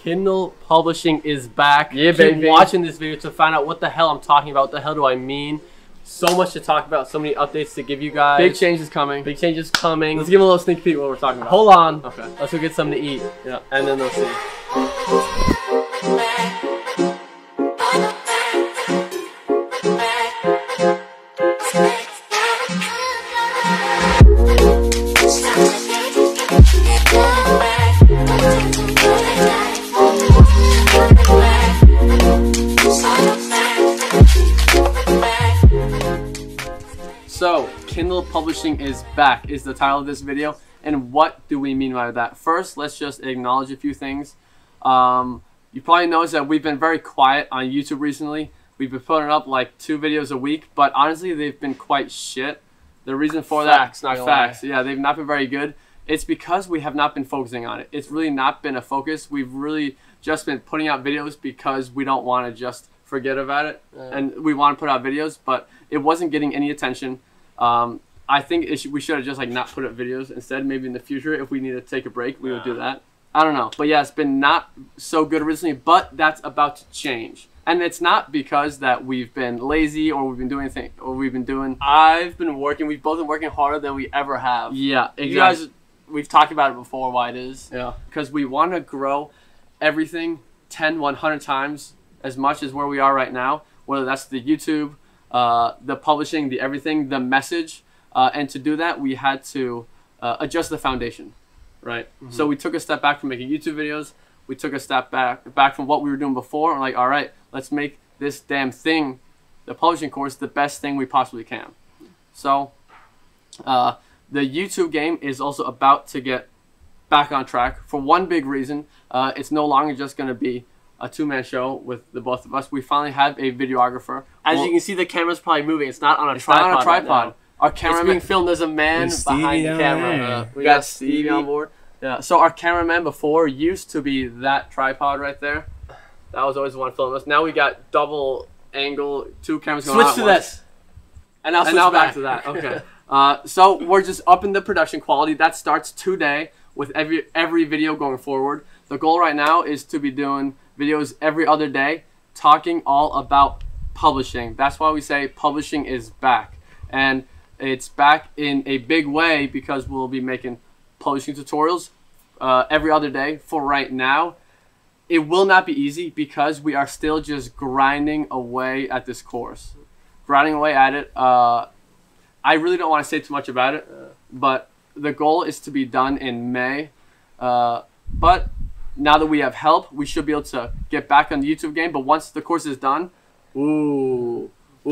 Kindle Publishing is back. Yeah, Keep baby. watching this video to find out what the hell I'm talking about. What the hell do I mean? So much to talk about. So many updates to give you guys. Big changes coming. Big changes coming. Let's give them a little sneak peek what we're talking about. Hold on. Okay. Let's go get something to eat. Yeah. And then they'll see. So, Kindle Publishing is back is the title of this video. And what do we mean by that? First, let's just acknowledge a few things. You probably noticed that we've been very quiet on YouTube recently. We've been putting up like 2 videos a week, but honestly, they've been quite shit. The reason for Facts, that, not gonna facts, lie. yeah, they've not been very good. It's because we have not been focusing on it. It's really not been a focus. We've really just been putting out videos because we don't want to just forget about it. And we want to put out videos, but it wasn't getting any attention. I think we should have just like not put up videos instead. Maybe in the future, if we need to take a break, we would do that. I don't know. But yeah, it's been not so good recently, but that's about to change. And it's not because that we've been lazy or we've been doing anything or we've been doing. I've been working. We've both been working harder than we ever have. Yeah, exactly. You guys, we've talked about it before. Why it is? Yeah, because we want to grow everything 100 times as much as where we are right now. Whether that's the YouTube, the publishing, the everything, the message. And to do that, we had to adjust the foundation, right? Mm-hmm. So we took a step back from making YouTube videos. We took a step back from what we were doing before. And like, all right, let's make this damn thing, the publishing course, the best thing we possibly can. So the YouTube game is also about to get back on track for one big reason. It's no longer just going to be a 2-man show with the both of us. We finally have a videographer. As you can see, the camera's probably moving. It's not on a It's tripod. not on a tripod. Right now. Our It's cameraman being filmed. There's a man behind the camera. We got Stevie on board. Yeah. So our cameraman before used to be that tripod right there. That was always the one filming us. Now we got double angle, 2 cameras going on Switch at to once. this. And now switch back to that. Okay. So we're just upping the production quality. That starts today with every video going forward. The goal right now is to be doing videos every other day, talking all about publishing. That's why we say publishing is back. And it's back in a big way because we'll be making publishing tutorials every other day for right now. It will not be easy because we are still just grinding away at this course. Grinding away at it. I really don't want to say too much about it, but the goal is to be done in May. But now that we have help, we should be able to get back on the YouTube game. But once the course is done, ooh,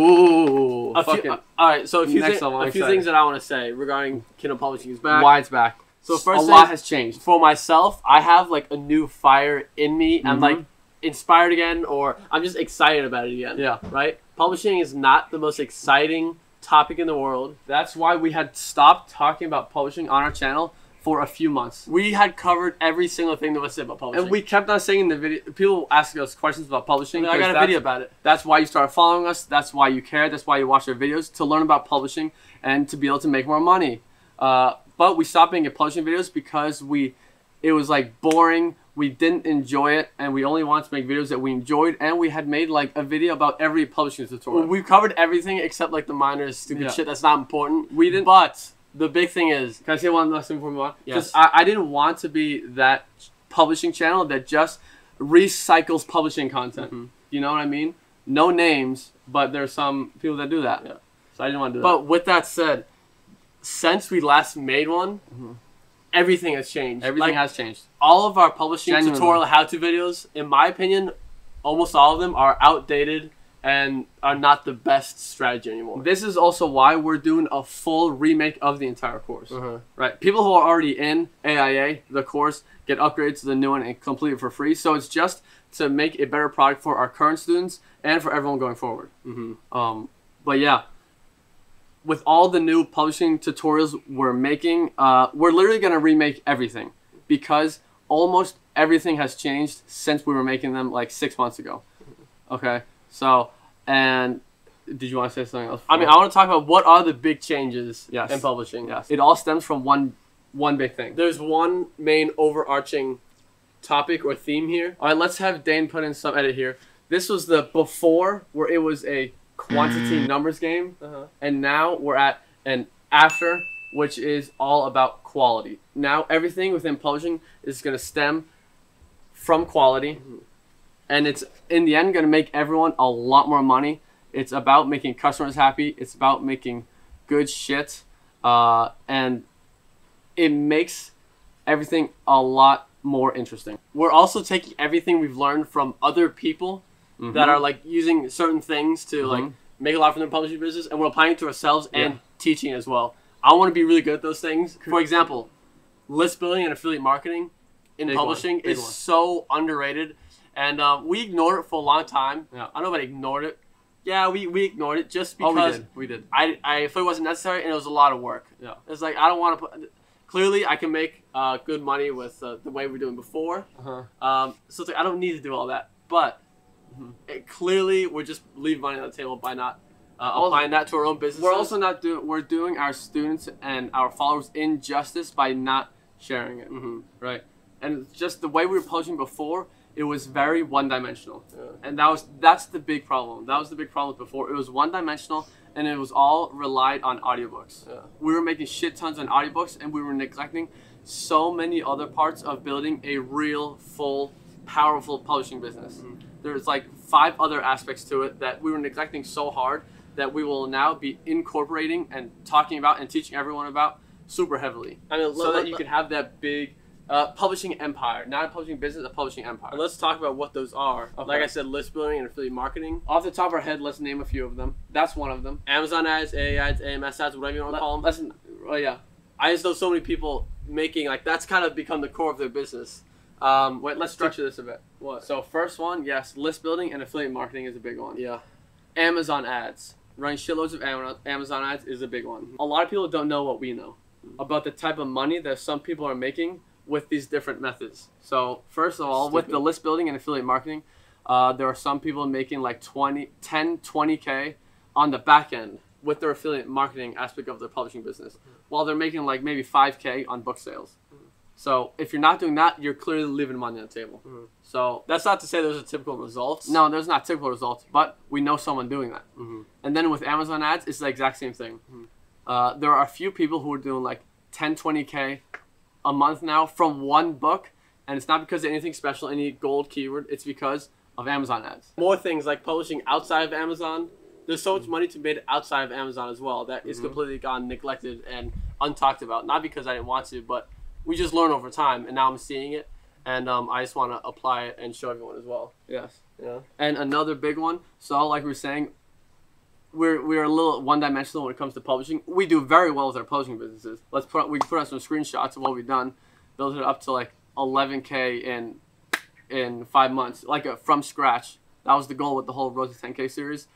All right, so a few excited. things that I want to say regarding Kindle Publishing is back. why it's back. So first a thing, lot has changed. for myself, I have like a new fire in me. I'm like inspired again, or I'm just excited about it again. Yeah. Right? Publishing is not the most exciting topic in the world. That's why we had stopped talking about publishing on our channel for a few months. We had covered every single thing that was said about publishing. And we kept on saying in the video, people ask us questions about publishing. I got a video about it. That's why you started following us. That's why you care. That's why you watch our videos, to learn about publishing and to be able to make more money. But we stopped making publishing videos because it was like boring. We didn't enjoy it, and we only wanted to make videos that we enjoyed. And we had made like a video about every publishing tutorial. We've covered everything except like the minor stupid shit that's not important. We didn't. But the big thing is, Can I say one last thing before we move on? Yes. I didn't want to be that publishing channel that just recycles publishing content. You know what I mean? No names, but there's some people that do that. Yeah. So I didn't want to do but with that said, since we last made one, everything has changed. that. Everything Like, has changed. all of our publishing Genuinely. tutorial how-to videos, in my opinion, almost all of them are outdated and are not the best strategy anymore. This is also why we're doing a full remake of the entire course. Right? People who are already in AIA, the course, get upgraded to the new one and complete it for free. So it's just to make a better product for our current students and for everyone going forward. But yeah, with all the new publishing tutorials we're making, we're literally going to remake everything because almost everything has changed since we were making them like 6 months ago. Okay, so, and did you want to say something else? I mean, I want to talk about what are the big changes Yes. in publishing. Yes, it all stems from one big thing. There's one main overarching topic or theme here. All right, let's have Dane put in some edit here. This was the before, where it was a quantity numbers game, and now we're at an after, which is all about quality. Now everything within publishing is going to stem from quality, and it's in the end going to make everyone a lot more money. It's about making customers happy. It's about making good shit, and it makes everything a lot more interesting. We're also taking everything we've learned from other people that are like using certain things to like make a lot from their publishing business, and we're applying it to ourselves and teaching as well. I want to be really good at those things. For example, list building and affiliate marketing in publishing is so underrated, and we ignored it for a long time. Yeah. I don't know if I ignored it. Yeah, we ignored it just because we did. I felt it wasn't necessary, and it was a lot of work. Yeah. It's like I don't want to put. Clearly, I can make good money with the way we were doing before. So it's like I don't need to do all that. But clearly, we're just leaving money on the table by not applying that to our own business. We're also not doing. We're doing our students and our followers injustice by not sharing it. Right. And it's just the way we were publishing before, it was very one-dimensional, and that's the big problem. That was the big problem before. It was one-dimensional, and it was all relied on audiobooks. We were making shit tons on audiobooks, and we were neglecting so many other parts of building a real, full, powerful publishing business. There's like 5 other aspects to it that we were neglecting so hard that we will now be incorporating and talking about and teaching everyone about super heavily. I mean, so that you can have that big publishing empire, not a publishing business, a publishing empire. Let's talk about what those are. Okay. Like I said, list building and affiliate marketing. Off the top of our head, let's name a few of them. That's one of them. Amazon ads, AA ads, AMS ads, whatever you want to call them. Yeah. I just know so many people making, like, that's kind of become the core of their business. Wait, let's structure this a bit. What? So first one, yes, list building and affiliate marketing is a big one. Yeah. Amazon ads. Running shitloads of Amazon ads is a big one. A lot of people don't know what we know about the type of money that some people are making with these different methods. So first of all, with the list building and affiliate marketing, there are some people making like 20K on the back end with their affiliate marketing aspect of their publishing business, while they're making like maybe 5K on book sales. So if you're not doing that, you're clearly leaving money on the table. So that's not to say those are typical results. No, there's not typical results, but we know someone doing that. And then with Amazon ads, it's the exact same thing. There are a few people who are doing like 20K a month now from one book, and it's not because of anything special, any gold keyword. It's because of Amazon ads. More things like publishing outside of Amazon. There's so much money to be made outside of Amazon as well that is completely gone neglected and untalked about. Not because I didn't want to, but we just learn over time, and now I'm seeing it, and I just want to apply it and show everyone as well. Yes. Yeah. And another big one. So like we were saying, we're a little one-dimensional when it comes to publishing. We do very well with our publishing businesses. We can put out some screenshots of what we've done, built it up to like 11K in 5 months, like from scratch. That was the goal with the whole Road to 10K series.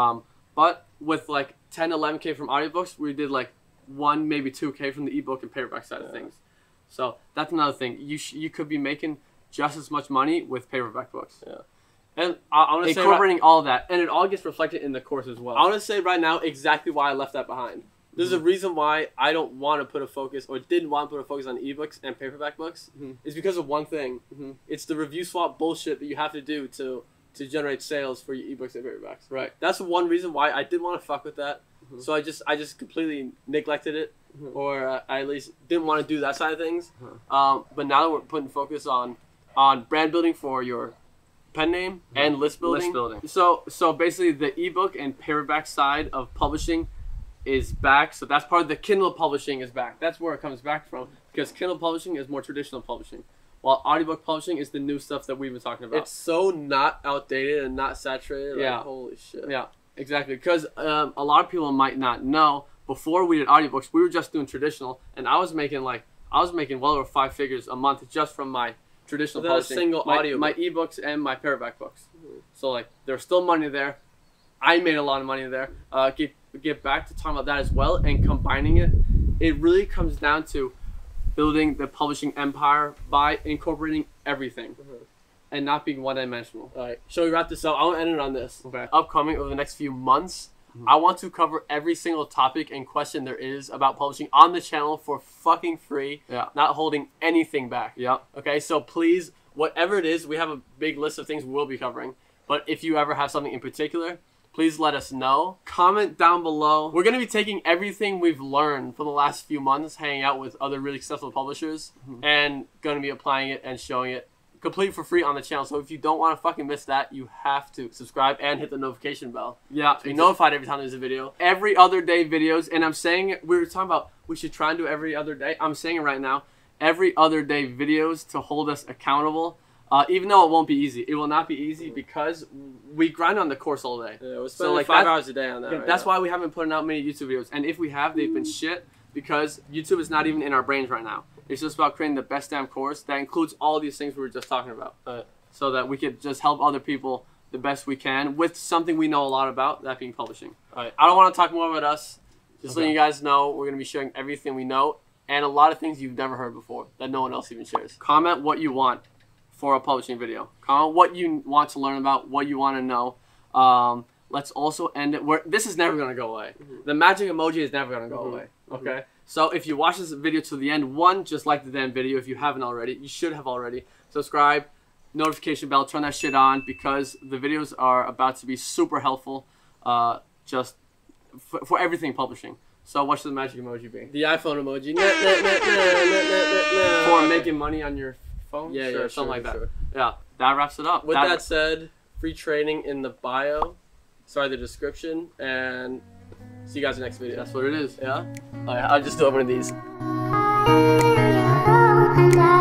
But with like 10, 11K from audiobooks, we did like 1, maybe 2K from the ebook and paperback side of things. So that's another thing. You could be making just as much money with paperback books. Yeah. And I want to say incorporating all of that, and it all gets reflected in the course as well. I want to say right now exactly why I left that behind. There's a reason why I don't want to put a focus, or didn't want to put a focus on ebooks and paperback books. It's because of one thing. It's the review swap bullshit that you have to do to generate sales for your ebooks and paperbacks. Right. That's one reason why I didn't want to fuck with that. So I just completely neglected it, or I at least didn't want to do that side of things. But now that we're putting focus on brand building for your pen name and list building. So basically the ebook and paperback side of publishing is back. So that's part of the Kindle publishing is back. That's where it comes back from, because Kindle publishing is more traditional publishing, while audiobook publishing is the new stuff that we've been talking about. It's so not outdated and not saturated. Yeah. Like, holy shit. Yeah, exactly. Because a lot of people might not know, before we did audiobooks, we were just doing traditional, and I was making well over 5 figures a month just from my traditional publishing. Single audio, my ebooks and my paperback books. So like there's still money there. I made a lot of money there. Get back to talking about that as well, and combining it. It really comes down to building the publishing empire by incorporating everything and not being one-dimensional. All right, shall we wrap this up? I want to end it on this. Okay. Upcoming over the next few months, I want to cover every single topic and question there is about publishing on the channel for fucking free. Yeah. Not holding anything back. Yeah. Okay, so please whatever it is, we have a big list of things we'll be covering. But if you ever have something in particular, please let us know. Comment down below. We're going to be taking everything we've learned for the last few months, hanging out with other really successful publishers, and going to be applying it and showing it complete for free on the channel. So if you don't want to fucking miss that, you have to subscribe and hit the notification bell. Yeah, to be notified every time there's a video. Every other day videos, and I'm saying it, we were talking about we should try and do every other day. I'm saying it right now. Every other day videos to hold us accountable. Even though it won't be easy. It will not be easy because we grind on the course all day. Yeah, we're spending like 5 hours a day on that. Yeah, right that's why we haven't put out many YouTube videos. And if we have, they've been shit because YouTube is not even in our brains right now. It's just about creating the best damn course that includes all these things we were just talking about. So that we could just help other people the best we can with something we know a lot about, that being publishing. Alright, I don't want to talk more about us. Just letting you guys know, we're going to be sharing everything we know and a lot of things you've never heard before that no one else even shares. Comment what you want for a publishing video. Comment what you want to learn about, what you want to know. Let's also end it where this is never going to go away. The magic emoji is never going to go away. Okay? So if you watch this video to the end, one, just like the damn video if you haven't already. You should have already. Subscribe, notification bell, turn that shit on because the videos are about to be super helpful just for everything publishing. So what should the magic emoji be? The iPhone emoji. For making money on your phone? Yeah, sure, yeah, something like that. Sure. Yeah, that wraps it up. With that said, free training in the bio. Sorry, the description. And see you guys in the next video. That's what it is. Yeah? Alright, I'll just do one of these.